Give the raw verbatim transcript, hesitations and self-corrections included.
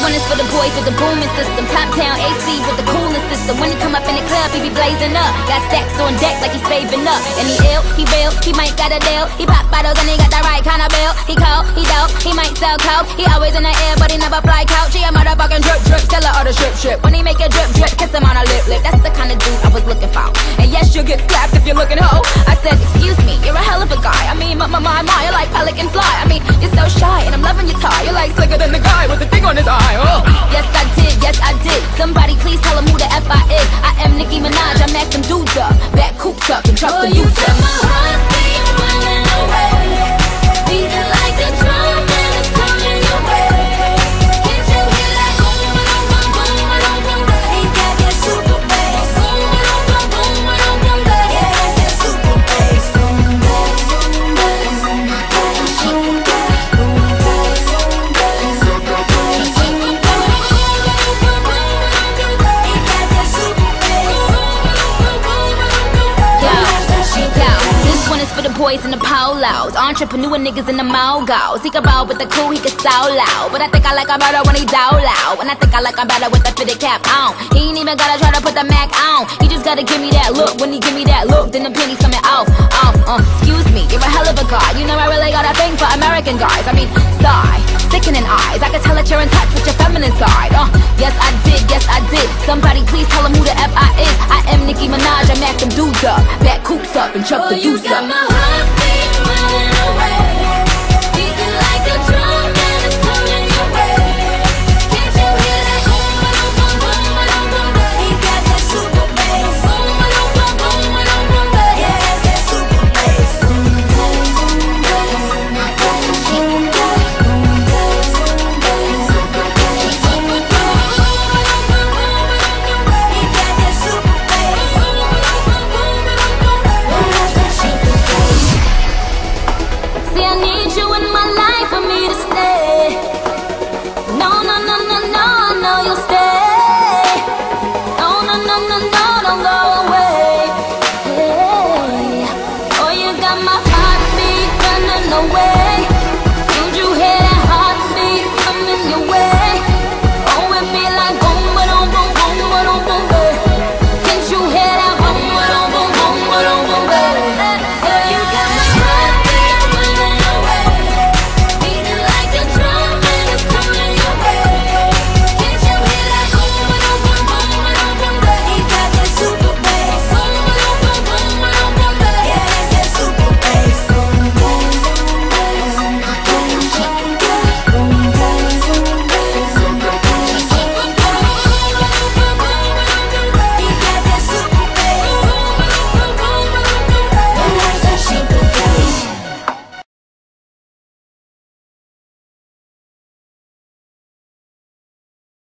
one is for the boys with the booming system. Top town A C with the coolest system. When he come up in the club, he be blazing up. Got stacks on deck like he's saving up. And he ill, he real, he might got a deal. He pop bottles and he got the right kind of bill. He cold, he dope, he might sell coke. He always in the air, but he never fly couch. He a motherfucking drip drip, seller of the strip strip. When he make a drip drip, kiss him on a lip lip. That's the kind of dude I was looking for. And yes, you'll get slapped if you're looking hoe. I said, excuse me, you're a hell of a guy. I mean, my, my, my, my, you're like pelican fly. I mean, you're so shy, and I'm loving your tie. You're like slicker than the guy with the thing on his eye. Oh. Yes, I did, yes, I did. Somebody please tell him who the F I is. I am Nicki Minaj, I'm acting dudes up. Back coops up and truck the youth up. My heart beat running away, beating like a drum and it's coming your way. Can't you hear that boom, boom, boom, boom, boom, boom? Ain't that that super bass? Boom, boom, boom, boom, boom, boom, boom. Yeah, that's that super bass. Boom, bass, boom, bass, boom, bass, super bass, boom, bass, boom, bass, super bass, super bass. Ain't that that super bass? This one is for the boys in the polos, entrepreneur niggas in the mogos. He can roll with the cool, he can so loud, but I think I like him better when he down loud. And I think I like him better with the fitted cap on. He ain't even gotta try to put the Mac on. He just gotta give me that look. When he give me that look, then the pennies coming off. Oh, uh, excuse me, you're a hell of a guy. You know I really got a thing for American guys. I mean, sigh, sickening eyes. I can tell that you're in touch with your feminine side. Uh, yes I did, yes I did. Somebody please tell him who the F I is. I am Nicki Minaj, I'm acting dudes up. Back coops up and chuck the You deuce got up. my